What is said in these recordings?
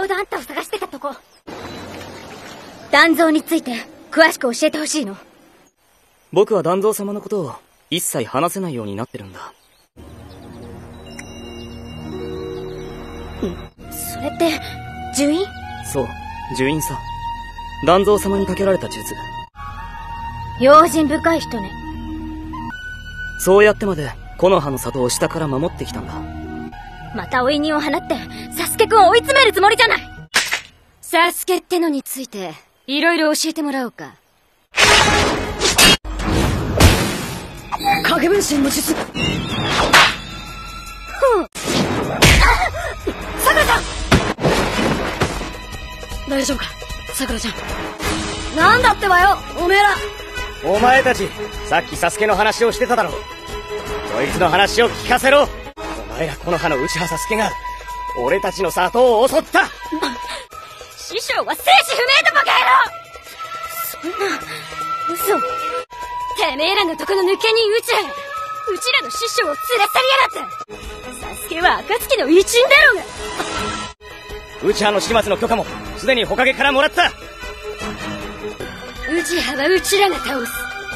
ょうどあんたを探してたとこ。団蔵について詳しく教えてほしいの。 僕は団蔵様のことを一切話せないようになってるんだ。 それって呪印？ そう、呪印さ。団蔵様にかけられた術。 用心深い人ね。 そうやってまで木の葉の里を下から守ってきたんだ。 また追い人を放ってサスケくんを追い詰めるつもりじゃない。サスケってのについていろいろ教えてもらおうか。 影分身の術。さくらちゃん、大丈夫かさくらちゃん。なんだってばよおめえら。 お前たちさっきサスケの話をしてただろ。こいつの話を聞かせろ。お前ら木の葉の内葉サスケが俺たちの里を襲った。 師匠は生死不明とバカ野郎。そんな嘘。てめえらのとこの抜け人うちらの師匠を連れ去りやがって。サスケは暁の一員だろうが。 内葉の始末の許可もすでに火影からもらった。 内葉はうちらが倒す。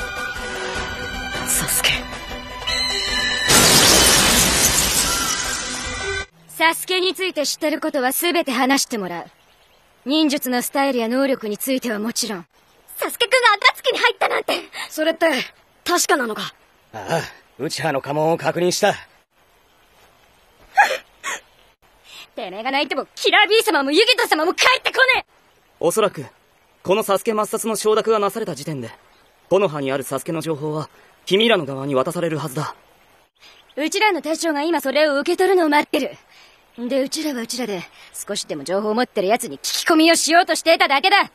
サスケ。 サスケについて知ってることは全て話してもらう。忍術のスタイルや能力についてはもちろん。サスケくんが暁に入ったなんて。 それって確かなのか。 ああ、内葉の家紋を確認した。 てめえが泣いてもキラー B 様もユゲタ様も帰ってこねえ。 おそらくこのサスケ抹殺の承諾がなされた時点で木の葉にあるサスケの情報は君らの側に渡されるはずだ。 うちらの隊長が今それを受け取るのを待ってる。で、うちらはうちらで少しでも情報を持ってる奴に聞き込みをしようとしていただけだ。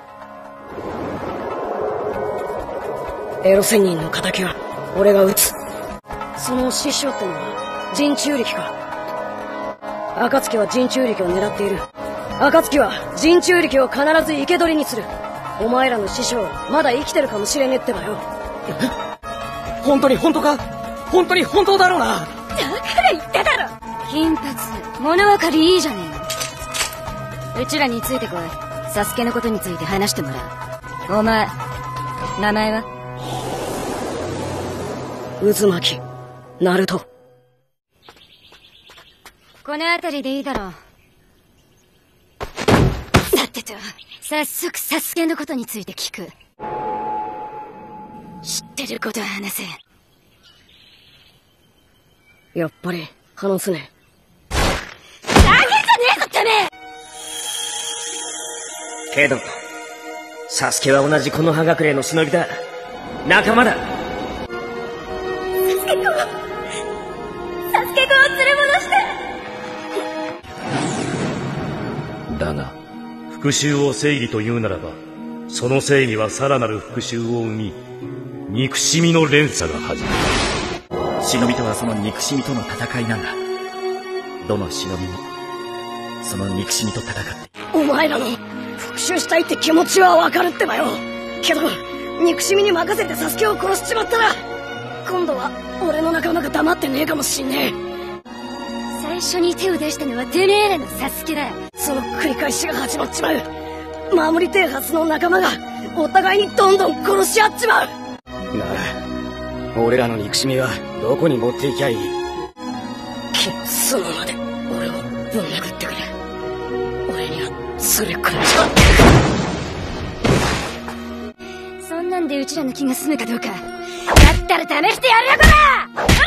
エロ仙人の仇は俺が撃つ。その師匠ってのは陣中力か。暁は陣中力を狙っている。暁は陣中力を必ず生け捕りにする。お前らの師匠まだ生きてるかもしれねえってばよ。 本当に本当か。本当に本当だろうな。 だから言っただろ。金髪物分かりいいじゃねえの。うちらについてこい。サスケのことについて話してもらう。お前名前は？ 渦巻ナルト。 この辺りでいいだろう。さてと早速サスケのことについて聞く。知ってることは話せ。 やっぱり話すね。 だけじゃねえぞてめえ。 けどサスケは同じ木の葉隠れの忍びだ。仲間だ。 サスケくんを連れ戻して。 だが復讐を正義というならば、その正義はさらなる復讐を生み、憎しみの連鎖が始まる。 忍びとはその憎しみとの戦いなんだ。どの忍びもその憎しみと戦って。 お前らの復讐したいって気持ちはわかるってばよ。けど憎しみに任せてサスケを殺しちまったら、今度は俺の仲間が黙ってねえかもしんねえ。 最初に手を出したのはてめえらのサスケだ。 その繰り返しが始まっちまう。守りてえはずの仲間がお互いにどんどん殺し合っちまう。 なあ、俺らの憎しみはどこに持っていきゃいい？ 木の角まで俺をぶん殴ってくれ。俺にはそれくらいしか。 そんなんでうちらの気が済むかどうか。だったら試してやるよこら。ほら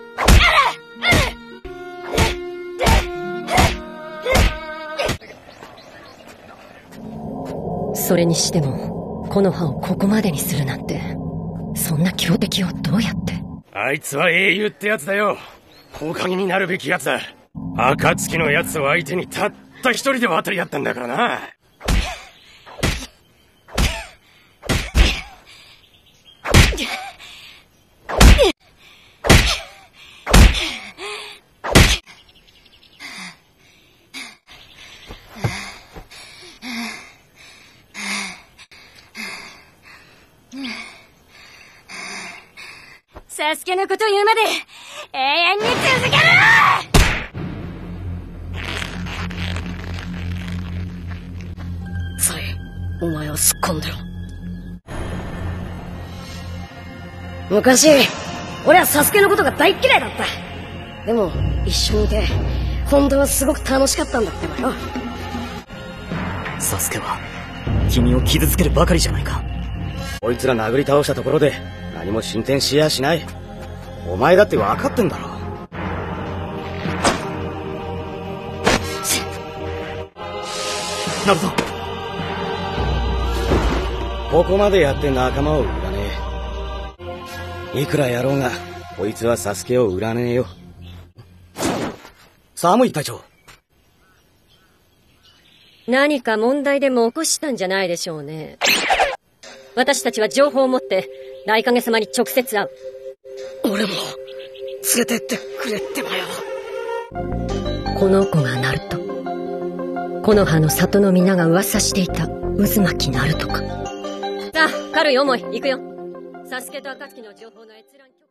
それにしても木の葉をここまでにするなんて、そんな強敵をどうやって。 あいつは英雄ってやつだよ。火影になるべきやつだ。暁のやつを相手にたった一人で渡り合ったんだからな。 サスケのこと言うまで永遠に続ける。 お前は突っ込んでろ。昔、俺はサスケのことが大嫌いだった。でも、一緒にいて、本当はすごく楽しかったんだってばよ。 サスケは、君を傷つけるばかりじゃないか。 こいつら殴り倒したところで、何も進展しやしない。お前だって分かってんだろ。 ナルト。 ここまでやって仲間を売らねえ。いくらやろうが、こいつはサスケを売らねえよ。寒い隊長。 何か問題でも起こしたんじゃないでしょうね。私たちは情報を持って、雷影様に直接会う。 俺も、連れてってくれってばよ。 この子がナルト。木の葉の里の皆が噂していた渦巻きナルトか。さあ、軽い思い、行くよ。サスケと暁の情報の閲覧許可